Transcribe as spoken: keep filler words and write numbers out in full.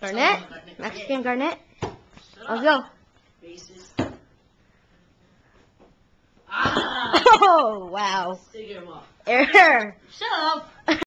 Garnett. Mexican Garnett. Let's go. Bases. Oh, wow. Stick him up. Error. Shut up.